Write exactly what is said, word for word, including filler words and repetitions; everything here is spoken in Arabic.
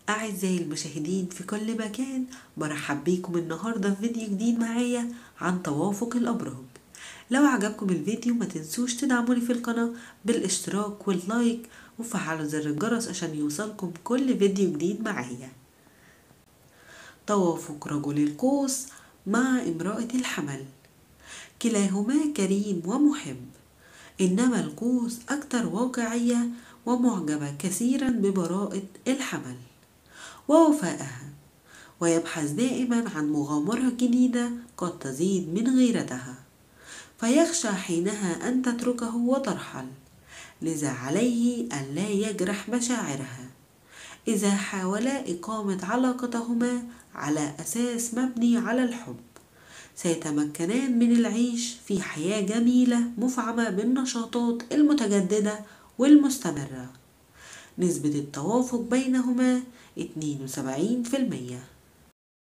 أعزائي المشاهدين في كل مكان، برحب بيكم النهاردة في فيديو جديد معايا عن توافق الأبراج. لو عجبكم الفيديو ما تنسوش تدعموني في القناة بالاشتراك واللايك وفعلوا زر الجرس عشان يوصلكم كل فيديو جديد معايا. توافق رجل القوس مع امرأة الحمل، كلاهما كريم ومحب، إنما القوس أكثر واقعية ومعجبة كثيرا ببراءة الحمل ووفائها، ويبحث دائما عن مغامرة جديدة قد تزيد من غيرتها، فيخشى حينها أن تتركه وترحل، لذا عليه أن لا يجرح مشاعرها. إذا حاولا إقامة علاقتهما على أساس مبني على الحب سيتمكنان من العيش في حياة جميلة مفعمة بالنشاطات المتجددة والمستمرة. نسبة التوافق بينهما اتنين وسبعين في المية.